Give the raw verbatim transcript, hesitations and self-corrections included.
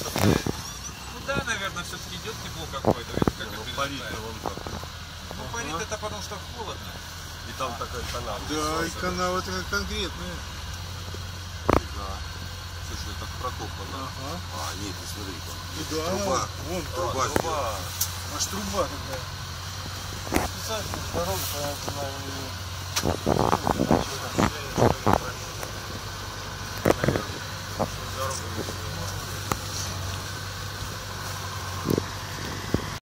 Ну да, наверное, все-таки идет тепло какое-то. Видите, как Ну, это парит перелетает. вон как. Ну, парит это потому что холодно. И там такая канава. Да, и канава-то конкретная. Да. Слушай, это прокопано. Ага. А, нет, ты смотри. Да, Труба. вон Труба. труба. Труба. Аж труба такая. Специально дорога, понятно,